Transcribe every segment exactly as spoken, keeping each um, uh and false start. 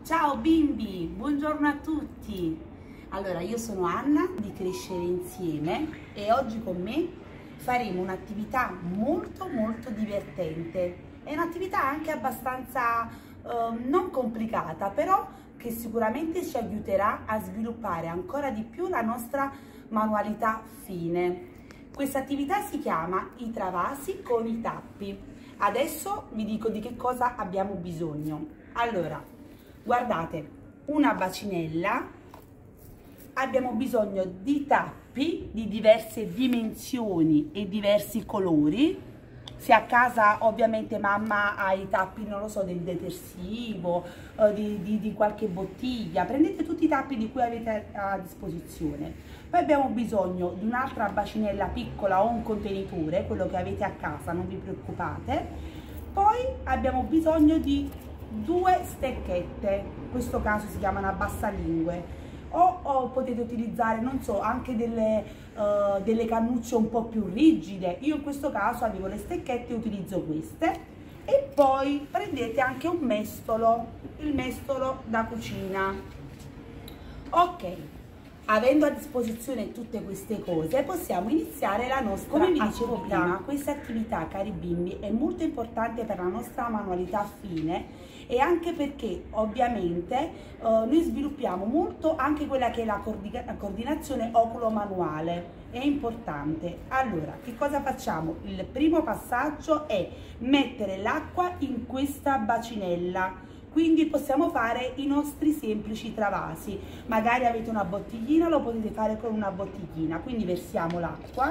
Ciao bimbi, buongiorno a tutti. Allora, io sono Anna di Crescere Insieme e oggi con me faremo un'attività molto molto divertente. È un'attività anche abbastanza eh, non complicata, però che sicuramente ci aiuterà a sviluppare ancora di più la nostra manualità fine. Questa attività si chiama i travasi con i tappi. Adesso vi dico di che cosa abbiamo bisogno. Allora, guardate, una bacinella, abbiamo bisogno di tappi di diverse dimensioni e diversi colori. Se a casa ovviamente mamma ha i tappi, non lo so, del detersivo, eh, di, di, di qualche bottiglia, prendete tutti i tappi di cui avete a disposizione. Poi abbiamo bisogno di un'altra bacinella piccola o un contenitore, quello che avete a casa, non vi preoccupate. Poi abbiamo bisogno di due stecchette, in questo caso si chiamano abbassalingue, o, o potete utilizzare, non so, anche delle, uh, delle cannucce un po' più rigide. Io in questo caso avevo le stecchette e utilizzo queste. E poi prendete anche un mestolo, il mestolo da cucina. Ok, avendo a disposizione tutte queste cose possiamo iniziare la nostra Come vi dicevo attività. prima, questa attività, cari bimbi, è molto importante per la nostra manualità fine e anche perché ovviamente eh, noi sviluppiamo molto anche quella che è la, la coordinazione oculo-manuale. È importante. Allora, che cosa facciamo? Il primo passaggio è mettere l'acqua in questa bacinella. Quindi possiamo fare i nostri semplici travasi. Magari avete una bottiglina, lo potete fare con una bottiglina. Quindi versiamo l'acqua.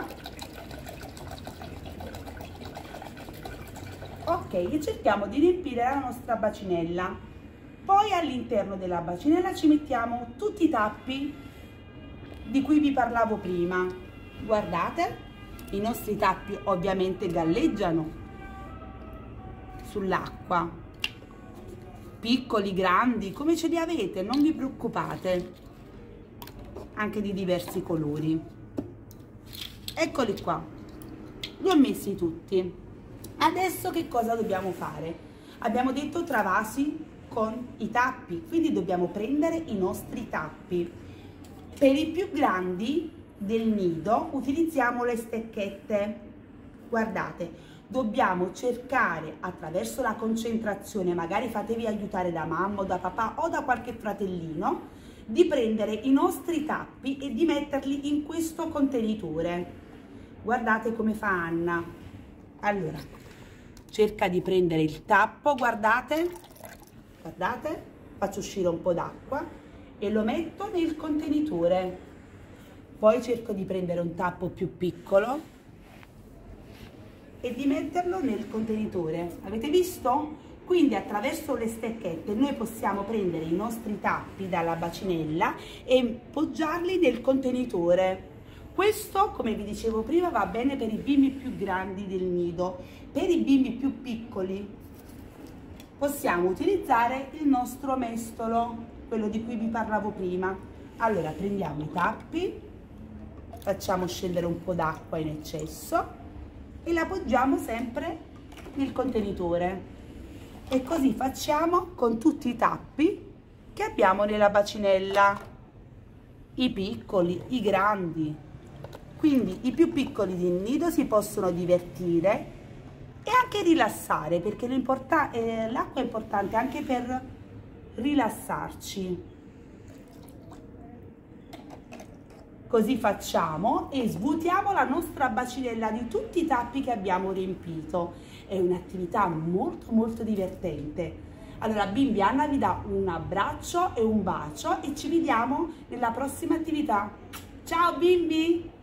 Ok, e cerchiamo di riempire la nostra bacinella. Poi all'interno della bacinella ci mettiamo tutti i tappi di cui vi parlavo prima. Guardate, i nostri tappi ovviamente galleggiano sull'acqua. Piccoli, grandi, come ce li avete, non vi preoccupate, anche di diversi colori. Eccoli qua, li ho messi tutti. Adesso che cosa dobbiamo fare? Abbiamo detto travasi con i tappi, quindi dobbiamo prendere i nostri tappi. Per i più grandi del nido utilizziamo le stecchette. Guardate, dobbiamo cercare attraverso la concentrazione, magari fatevi aiutare da mamma o da papà o da qualche fratellino, di prendere i nostri tappi e di metterli in questo contenitore. Guardate come fa Anna. Allora, cerca di prendere il tappo, guardate, guardate, faccio uscire un po' d'acqua e lo metto nel contenitore. Poi cerco di prendere un tappo più piccolo e di metterlo nel contenitore. Avete visto? Quindi attraverso le stecchette noi possiamo prendere i nostri tappi dalla bacinella e poggiarli nel contenitore. Questo, come vi dicevo prima, va bene per i bimbi più grandi del nido. Per i bimbi più piccoli possiamo utilizzare il nostro mestolo, quello di cui vi parlavo prima. Allora prendiamo i tappi, facciamo scendere un po' d'acqua in eccesso e la poggiamo sempre nel contenitore. E così facciamo con tutti i tappi che abbiamo nella bacinella, i piccoli, i grandi. Quindi i più piccoli del nido si possono divertire e anche rilassare, perché l'acqua eh, è importante anche per rilassarci. Così facciamo e svuotiamo la nostra bacinella di tutti i tappi che abbiamo riempito. È un'attività molto molto divertente. Allora bimbi, Anna vi dà un abbraccio e un bacio e ci vediamo nella prossima attività. Ciao bimbi!